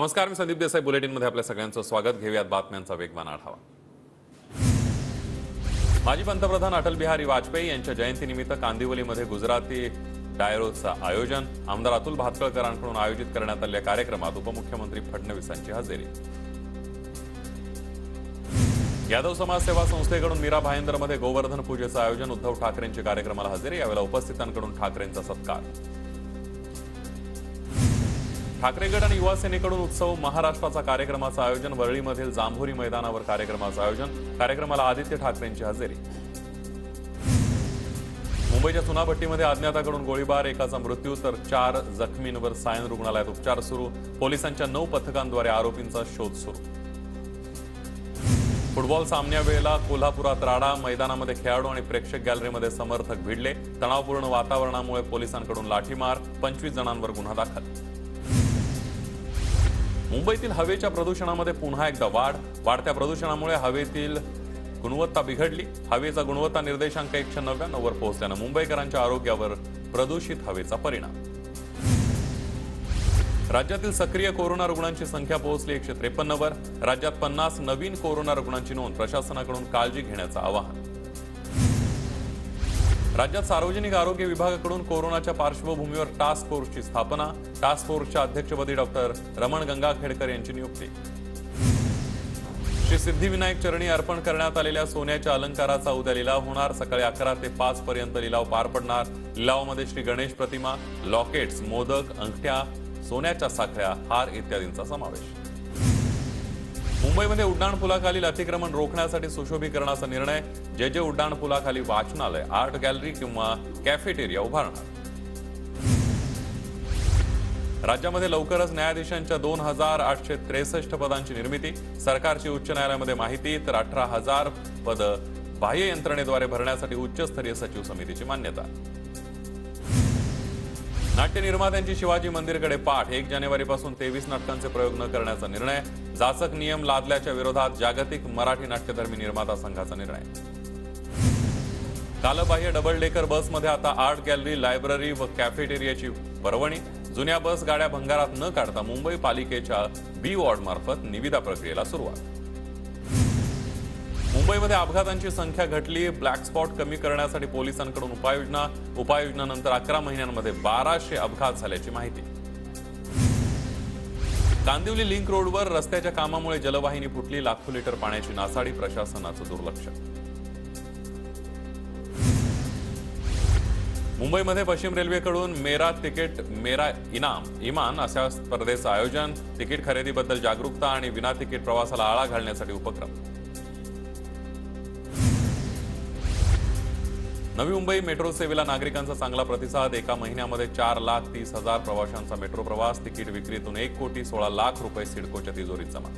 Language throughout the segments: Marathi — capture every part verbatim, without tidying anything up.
नमस्कार, मी संदीप देसाई. बुलेटिनमध्ये आपल्या सगळ्यांचं स्वागत. घेऊयात बातम्यांचा वेगवान आढावा. माजी पंतप्रधान अटल बिहारी वाजपेयी यांच्या जयंतीनिमित्त कांदिवलीमध्ये गुजराती डायरोचं आयोजन. आमदार अतुल भातखळकरांकडून आयोजित करण्यात आलेल्या कार्यक्रमात उपमुख्यमंत्री फडणवीसांची हजेरी. यादव समाज सेवा संस्थेकडून मीरा भाईंदरमध्ये गोवर्धन पूजेचं आयोजन. उद्धव ठाकरेंच्या कार्यक्रमाला हजेरी. यावेळेला उपस्थितांकडून ठाकरेंचा सत्कार. ठाकरे गट आणि युवा सेनेकडून उत्सव महाराष्ट्राचा कार्यक्रमाचं आयोजन. वरळीमधील जांभोरी मैदानावर कार्यक्रमाचं आयोजन. कार्यक्रमाला आदित्य ठाकरेंची हजेरी. मुंबईच्या चुनाभट्टीमध्ये अज्ञाताकडून गोळीबार. एकाचा मृत्यू तर चार जखमींवर सायन रुग्णालयात उपचार सुरू. पोलिसांच्या नऊ पथकांद्वारे आरोपींचा शोध सुरू. फुटबॉल सामन्यावेळेला कोल्हापुरात राडा. मैदानामध्ये खेळाडू आणि प्रेक्षक गॅलरीमध्ये समर्थक भिडले. तणावपूर्ण वातावरणामुळे पोलिसांकडून लाठीमार. पंचवीस जणांवर गुन्हा दाखल. मुंबईतील हवेच्या प्रदूषणामध्ये पुन्हा एकदा वाढ. वाढत्या प्रदूषणामुळे हवेतील गुणवत्ता बिघडली. हवेचा गुणवत्ता निर्देशांक एकशे नव्याण्णव वर पोहोचल्यानं मुंबईकरांच्या आरोग्यावर प्रदूषित हवेचा परिणाम. राज्यातील सक्रिय कोरोना रुग्णांची संख्या पोहोचली एकशे त्रेपन्न वर. राज्यात पन्नास नवीन कोरोना रुग्णांची नोंद. प्रशासनाकडून काळजी घेण्याचं आवाहन. राज्यात सार्वजनिक आरोग्य विभागाकडून कोरोनाच्या पार्श्वभूमीवर टास्क फोर्सची स्थापना. टास्क फोर्सच्या अध्यक्षपदी डॉक्टर रमण गंगाखेडकर यांची नियुक्ती. श्री सिद्धिविनायक चरणी अर्पण करण्यात आलेल्या सोन्याच्या अलंकाराचा उद्या लिलाव होणार. सकाळी अकरा ते पाच पर्यंत लिलाव पार पडणार. लिलावामध्ये श्री गणेश प्रतिमा, लॉकेट्स, मोदक, अंगठ्या, सोन्याच्या साखळ्या, हार इत्यादींचा समावेश. मुंबईमध्ये उड्डाणपुलाखालील अतिक्रमण रोखण्यासाठी सुशोभीकरणाचा निर्णय. जे जे उड्डाणपुलाखाली वाचनालय, आर्ट गॅलरी किंवा कॅफेटेरिया उभारणार. राज्यामध्ये लवकरच न्यायाधीशांच्या दोन हजार आठशे त्रेसष्ट पदांची निर्मिती. सरकारची उच्च न्यायालयामध्ये माहिती. तर अठरा हजार पद बाह्य यंत्रणेद्वारे भरण्यासाठी उच्चस्तरीय सचिव समितीची मान्यता. नाट्य निर्मात्यांची शिवाजी मंदिरकडे पाठ. एक जानेवारीपासून तेवीस नाटकांचे प्रयोग न करण्याचा निर्णय. जाचक नियम लादल्याच्या विरोधात जागतिक मराठी नाट्यधर्मी निर्माता संघाचा निर्णय. कालबाह्य डबल डेकर बसमध्ये आता आर्ट गॅलरी, लायब्ररी व कॅफेटेरियाची पर्वणी. जुन्या बस गाड्या भंगारात न काढता मुंबई पालिकेच्या बी वॉर्ड मार्फत निविदा प्रक्रियेला सुरुवात. मुंबईमध्ये अपघातांची संख्या घटली. ब्लॅक स्पॉट कमी करण्यासाठी पोलिसांकडून उपाययोजना. उपाययोजनानंतर अकरा महिन्यांमध्ये बाराशे अपघात झाल्याची माहिती. कांदिवली लिंक रोडवर रस्त्याच्या कामामुळे जलवाहिनी फुटली. लाखो लिटर पाण्याची नासाडी. प्रशासनाचं दुर्लक्ष. मुंबईमध्ये पश्चिम रेल्वेकडून मेरा तिकीट मेरा इनाम इमान अशा स्पर्धेचं आयोजन. तिकीट खरेदीबद्दल जागरूकता आणि विना तिकीट प्रवासाला आळा घालण्यासाठी उपक्रम. नवी मुंबई मेट्रो सेवेला नागरिकांचा चांगला प्रतिसाद. एका महिन्यामध्ये चार लाख तीस हजार प्रवाशांचा मेट्रो प्रवास. तिकीट विक्रीतून एक कोटी सोळा लाख रुपये सिडकोच्या तिजोरीत जमा.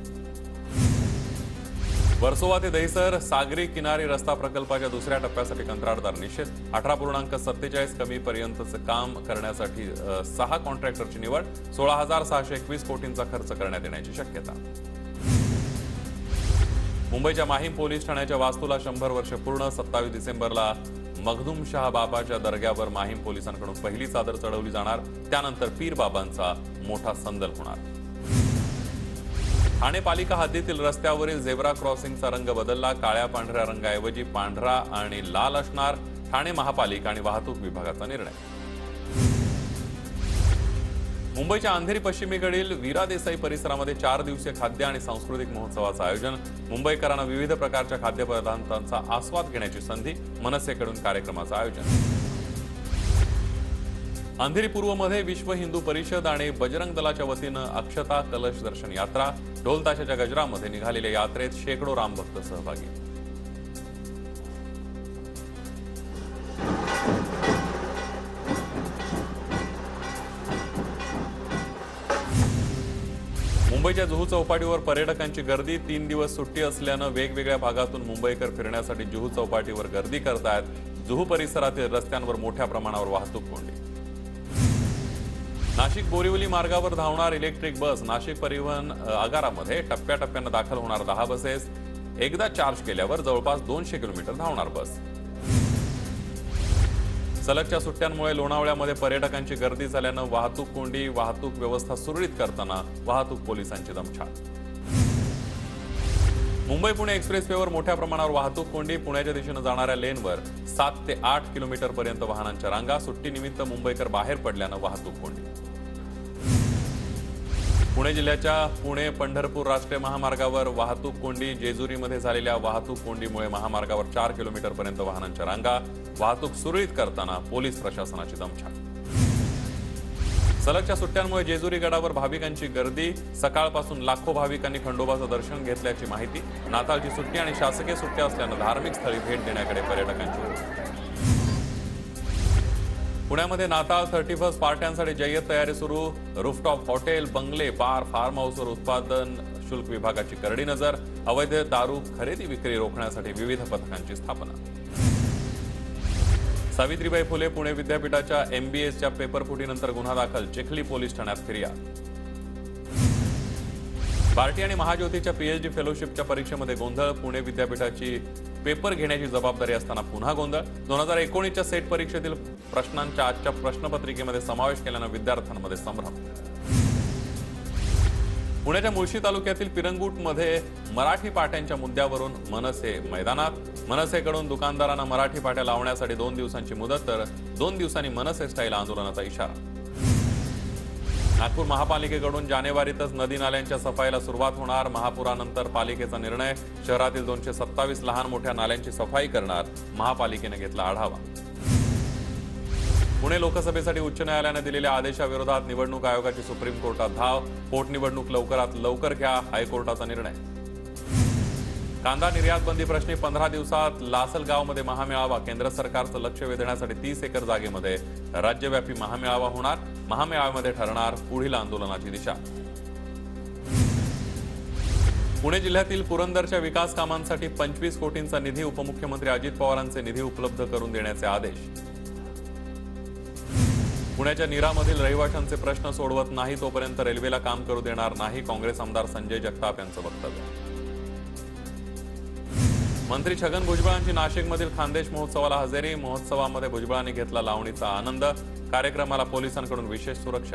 वर्सोवा ते दहिसर सागरी किनारी रस्ता प्रकल्पाच्या दुसऱ्या टप्प्यासाठी कंत्राटदार निषेध. अठरा पूर्णांक सत्तेचाळीस कमी पर्यंतचं काम करण्यासाठी सहा कॉन्ट्रॅक्टरची निवड. सोळा हजार सहाशे एकवीस कोटींचा खर्च करण्यात येण्याची शक्यता. मुंबईच्या माहीम पोलीस ठाण्याच्या वास्तूला शंभर वर्ष पूर्ण. सत्तावीस डिसेंबरला मखदूम शाह बाबाच्या दर्ग्यावर माहीम पोलिसांकडून पहिली चादर चढवली जाणार. त्यानंतर पीर बाबांचा मोठा संदल होणार. ठाणे पालिका हद्दीतील रस्त्यावरील झेब्रा क्रॉसिंगचा रंग बदलला. काळ्या पांढऱ्या रंगाऐवजी पांढरा आणि लाल असणार. ठाणे महापालिका आणि वाहतूक विभागाचा निर्णय. मुंबईच्या अंधेरी पश्चिमेकडील वीरा देसाई परिसरामध्ये चार दिवसीय खाद्य आणि सांस्कृतिक महोत्सवाचं आयोजन. मुंबईकरांना विविध प्रकारच्या खाद्यपदार्थांचा आस्वाद घेण्याची संधी. मनसेकडून कार्यक्रमाचं आयोजन. अंधेरी पूर्वमध्ये विश्व हिंदू परिषद आणि बजरंग दलाच्या वतीनं अक्षता कलश दर्शन यात्रा. ढोल ताशाच्या गजरामध्ये निघालेल्या यात्रेत शेकडो रामभक्त सहभागी. मुंबईच्या जुहू चौपाटीवर पर्यटकांची गर्दी. तीन दिवस सुट्टी असल्यानं वेगवेगळ्या भागातून मुंबईकर फिरण्यासाठी जुहू चौपाटीवर गर्दी करतायत. जुहू परिसरातील रस्त्यांवर मोठ्या प्रमाणावर वाहतूक कोंडी. नाशिक बोरिवली मार्गावर धावणार इलेक्ट्रिक बस. नाशिक परिवहन आगारामध्ये टप्प्याटप्प्यानं दाखल होणार दहा बसेस. एकदा चार्ज केल्यावर जवळपास दोनशे किलोमीटर धावणार बस. सलगच्या सुट्ट्यांमुळे लोणावळ्यामध्ये पर्यटकांची गर्दी झाल्यानं वाहतूक कोंडी, वाहतूक व्यवस्था सुरळीत करताना वाहतूक पोलिसांची दमछाक. मुंबई पुणे एक्सप्रेसवेवर मोठ्या प्रमाणावर वाहतूक कोंडी. पुण्याच्या दिशेनं जाणाऱ्या लेनवर सात ते आठ किलोमीटर पर्यंत वाहनांच्या रांगा. सुट्टीनिमित्त मुंबईकर बाहेर पडल्यानं वाहतूक कोंडी. पुणे जिल्ह्याच्या पुणे पंढरपूर राष्ट्रीय महामार्गावर वाहतूक कोंडी. जेजुरीमध्ये झालेल्या वाहतूक कोंडीमुळे महामार्गावर चार किलोमीटर पर्यंत वाहनांच्या रांगा. वाहतूक सुरळीत करताना पोलीस प्रशासनाची दमछाक. सलगच्या सुट्ट्यांमुळे जेजुरी गडावर भाविकांची गर्दी. सकाळपासून लाखो भाविकांनी खंडोबाचं दर्शन घेतल्याची माहिती. नाताळची सुट्टी आणि शासकीय सुट्ट्या असल्यानं धार्मिक स्थळी भेट देण्याकडे पर्यटकांची ओढ. पुण्यामध्ये नाताळ थर्टी फर्स्ट पार्ट्यांसाठी जय्यत तयारी सुरू. रूफटॉप हॉटेल, बंगले, बार, फार्म हाऊसवर उत्पादन शुल्क विभागाची करडी नजर. अवैध दारू खरेदी विक्री रोखण्यासाठी विविध पथकांची स्थापना. सावित्रीबाई फुले पुणे विद्यापीठाच्या एमबीएच्या पेपरफुटीनंतर गुन्हा दाखल. चिखली पोलीस ठाण्यात फिर्याद. बार्टी आणि महाज्योतीच्या पीएचडी फेलोशिपच्या परीक्षेमध्ये गोंधळ. पुणे विद्यापीठाची पेपर घेण्याची जबाबदारी असताना पुन्हा गोंधळ. दोन हजार एकोणीसच्या सेट परीक्षेतील प्रश्नांच्या आजच्या प्रश्नपत्रिकेमध्ये समावेश केल्यानं विद्यार्थ्यांमध्ये संभ्रम. पुण्याच्या मुळशी तालुक्यातील पिरंगुटमध्ये मराठी पाट्यांच्या मुद्द्यावरून मनसे मैदानात. मनसेकडून दुकानदारांना मराठी पाट्या लावण्यासाठी दोन दिवसांची मुदत, तर दोन दिवसांनी मनसे स्टाईल आंदोलनाचा इशारा. नागपूर महापालिकेकडून जानेवारीतच नदी नाल्यांच्या सफाईला सुरुवात होणार. महापुरानंतर पालिकेचा निर्णय. शहरातील दोनशे सत्तावीस लहान मोठ्या नाल्यांची सफाई करणार. महापालिकेने घेतला आढावा. पुणे लोकसभेसाठी उच्च न्यायालयाने दिलेल्या आदेशाविरोधात निवडणूक आयोगाची सुप्रीम कोर्टात धाव. पोटनिवडणूक लवकरात लवकर घ्या, हायकोर्टाचा निर्णय. कांदा निर्यात बंदी प्रश्नी पंधरा दिवसात लासलगावमध्ये महामेळावा. केंद्र सरकारचं लक्ष वेधण्यासाठी तीस एकर जागेमध्ये राज्यव्यापी महामेळावा होणार. महामेळाव्यामध्ये ठरणार पुढील आंदोलनाची दिशा. पुणे जिल्ह्यातील पुरंदरच्या विकास कामांसाठी पंचवीस कोटींचा निधी. उपमुख्यमंत्री अजित पवारांचे निधी उपलब्ध करून देण्याचे आदेश. पुण्याच्या नीरामधील रहिवाशांचे प्रश्न सोडवत नाही तोपर्यंत रेल्वेला काम करू देणार नाही. काँग्रेस आमदार संजय जगताप यांचं वक्तव्य. मंत्री छगन भुजबळांची नाशिकमधील खानदेश महोत्सवाला हजेरी. महोत्सवामध्ये भुजबळांनी घेतला लावणीचा आनंद. कार्यक्रमाला पोलिसांकडून विशेष सुरक्षा.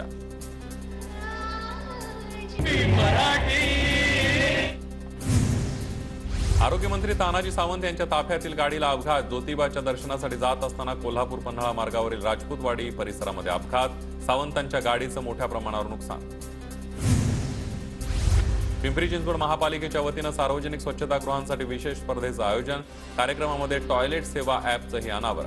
आरोग्यमंत्री तानाजी सावंत यांच्या ताफ्यातील गाडीला अपघात. ज्योतिबाच्या दर्शनासाठी जात असताना कोल्हापूर पन्हाळा मार्गावरील राजपूतवाडी परिसरामध्ये अपघात. सावंतांच्या गाडीचं मोठ्या प्रमाणावर नुकसान. पिंपरी चिंचवड महापालिकेच्या वतीनं सार्वजनिक स्वच्छतागृहांसाठी विशेष स्पर्धेचं आयोजन. कार्यक्रमामध्ये टॉयलेट सेवा ॲपचंही अनावरण.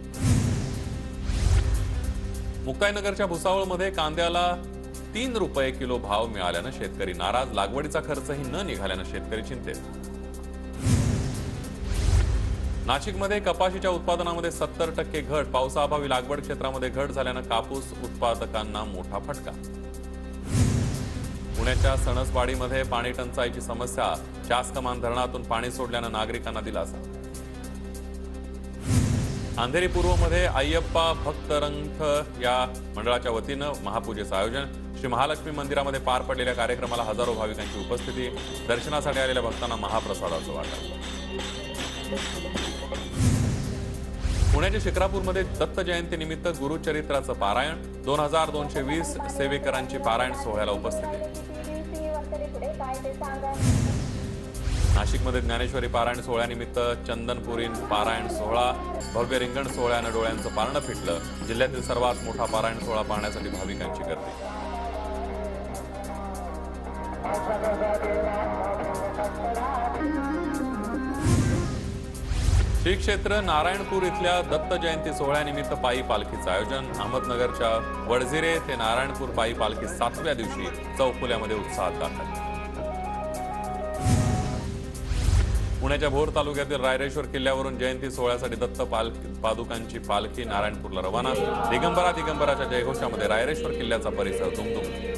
मुक्ताईनगरच्या भुसावळमध्ये कांद्याला तीन रुपये किलो भाव मिळाल्यानं शेतकरी नाराज. लागवडीचा खर्चही न निघाल्यानं शेतकरी चिंतेत. नाशिकमध्ये कपाशीच्या उत्पादनामध्ये सत्तर टक्के घट. पावसाअभावी लागवड क्षेत्रामध्ये घट झाल्यानं कापूस उत्पादकांना मोठा फटका. पुण्याच्या सणसवाडीमध्ये पाणी टंचाईची समस्या. चासकमान धरणातून पाणी सोडल्यानं नागरिकांना दिलासा. अंधेरी पूर्वमध्ये अय्यप्पा भक्तरंथ या मंडळाच्या वतीनं महापूजेचं आयोजन. श्री महालक्ष्मी मंदिरामध्ये पार पडलेल्या कार्यक्रमाला हजारो भाविकांची उपस्थिती. दर्शनासाठी आलेल्या भक्तांना महाप्रसादाचं वाटप. पुण्याच्या शिक्रापूरमध्ये दत्त जयंतीनिमित्त गुरुचरित्राचं पारायण. दोन हजार दोनशे वीस सेवेकरांची पारायण सोहळ्याला उपस्थिती. नाशिकमध्ये ज्ञानेश्वरी पारायण सोहळ्यानिमित्त चंदनपुरीन पारायण सोहळा. भव्य रिंगण सोहळ्यानं डोळ्यांचं पारणं फिटलं. जिल्ह्यातील सर्वात मोठा पारायण सोहळा पाहण्यासाठी भाविकांची गर्दी. श्री क्षेत्र नारायणपूर इथल्या दत्त जयंती सोहळ्यानिमित्त पायी पालखीचं आयोजन. अहमदनगरच्या वडझिरे ते नारायणपूर पायी पालखी सातव्या दिवशी चौफुल्यामध्ये उत्साहात दाखल. पुण्याच्या भोर तालुक्यातील रायरेश्वर किल्ल्यावरून जयंती सोहळ्यासाठी दत्त पादुकांची पालखी नारायणपूरला रवाना. दिगंबरा दिगंबराच्या जयघोषामध्ये रायरेश्वर किल्ल्याचा परिसर दुमदुम.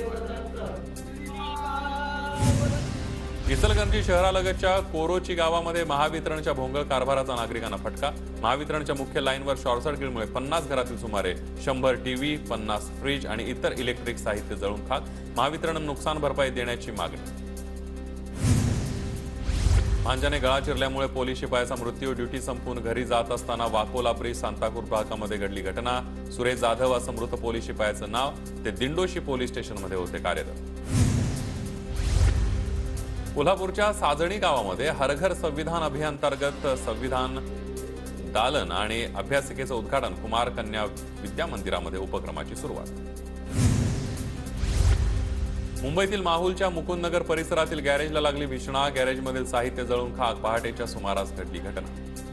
इचलकरंजी शहरालगतच्या कोरोची गावामध्ये महावितरणच्या भोंगळ कारभाराचा नागरिकांना फटका. महावितरणच्या मुख्य लाईनवर शॉर्ट सर्किटमुळे पन्नास घरातील सुमारे शंभर टीव्ही, पन्नास फ्रीज आणि इतर इलेक्ट्रिक साहित्य जळून खाक. महावितरण नुकसान भरपाई देण्याची मागणी. भांजाने गळा चिरल्यामुळे पोलीस शिपायाचा मृत्यू. ड्युटी संपून घरी जात असताना वाकोला ब्रिज सांताक्रूज भागामध्ये घडली घटना. सुरेश जाधव असं मृत पोलीस शिपायाचं नाव. ते दिंडोशी पोलीस स्टेशनमध्ये होते कार्यरत. कोल्हापूरच्या साजणी गावामध्ये हर घर संविधान अभियानांतर्गत संविधान दालन आणि अभ्यासिकेचं उद्घाटन. कुमार कन्या विद्या मंदिरामध्ये उपक्रमाची सुरुवात. मुंबईतील माहुलच्या मुकुंदनगर परिसरातील गॅरेजला लागली भीषण आग. गॅरेजमधील साहित्य जळून खाक. पहाटेच्या सुमारास घडली घटना.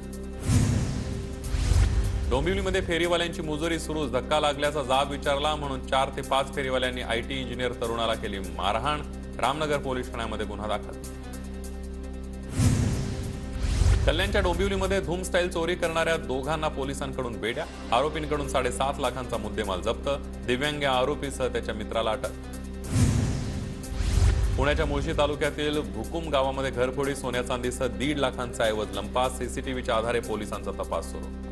डोंबिवलीमध्ये फेरीवाल्यांची मुजोरी सुरूच. धक्का लागल्याचा जाब विचारला म्हणून चार ते पाच फेरीवाल्यांनी आयटी इंजिनियर तरुणाला केली मारहाण. रामनगर पोलीस ठाण्यामध्ये गुन्हा दाखल. कल्याणच्या डोंबिवलीमध्ये धूम स्टाईल चोरी करणाऱ्या दोघांना पोलिसांकडून बेड्या. आरोपींकडून साडेसात लाखांचा मुद्देमाल जप्त. दिव्यांग आरोपीसह त्याच्या मित्राला अटक. पुण्याच्या मुळशी तालुक्यातील भुकुम गावामध्ये घरफोडी. सोन्या चांदीसह दीड लाखांचा ऐवज लंपास. सीसीटीव्हीच्या आधारे पोलिसांचा तपास सुरू.